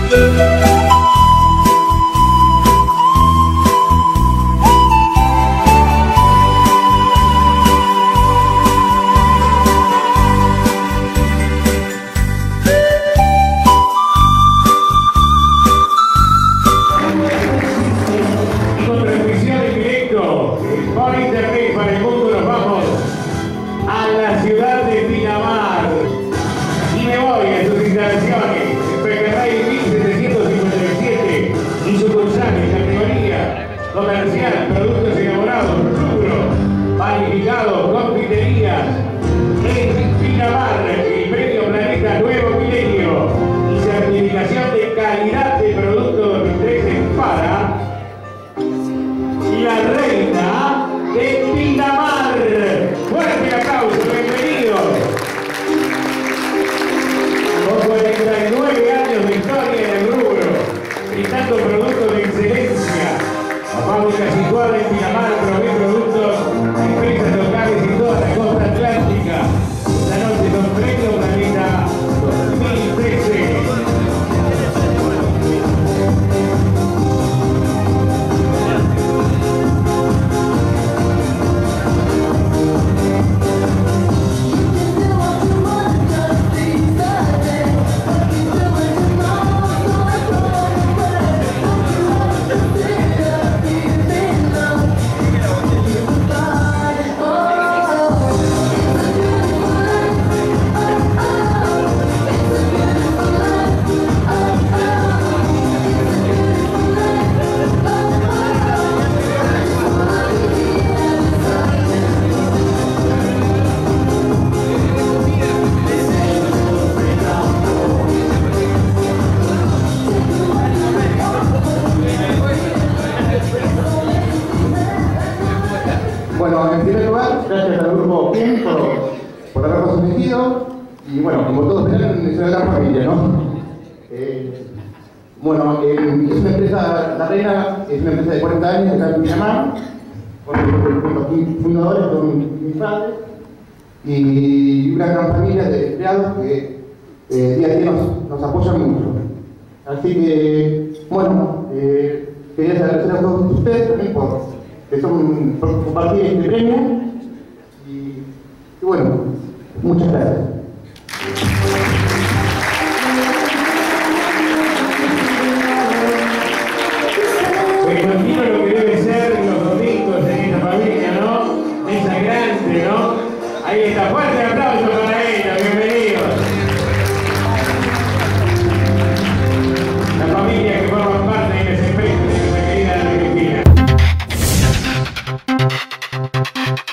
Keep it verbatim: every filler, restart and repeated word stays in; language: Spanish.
Por internet para el mundo nos vamos a la ciudad de Pinamar y me voy a sus instalaciones en Pequeray mil setecientos cincuenta y siete y sucursales, categoría comercial, productos elaborados, rubro, panificados, confiterías en Pinamar, el premio Planeta Nuevo Milenio y certificación de calidad de producto dos mil trece para la reina de Pinamar. Fuerte el aplauso, bienvenidos. Con cuarenta y nueve años de historia en el rubro, brindando productos de excelencia. La fábrica situada en Pinamar provee productos a empresas locales y toda la costa atlántica. Esta noche con premio Planeta dos mil trece. Bueno, en primer lugar, gracias al grupo P I M por, por habernos asistido y bueno, como todos verán, es una gran familia, ¿no? Eh, bueno, eh, es una empresa, La Reina es una empresa de cuarenta años, acá en Pinamar, con, con los fundadores, con mis padres, y una gran familia de empleados que eh, día a día nos, nos apoyan mucho. Así que, bueno, eh, quería agradecer a todos ustedes también por que son por compartir este premio y, y bueno, muchas gracias. Me imagino lo que debe ser los domingos en esta familia, ¿no? Mesa grande, ¿no? Ahí está, fuerte aplauso para ella, bienvenidos. La familia que forma parte de ese premio de nuestra querida Ana Cristina.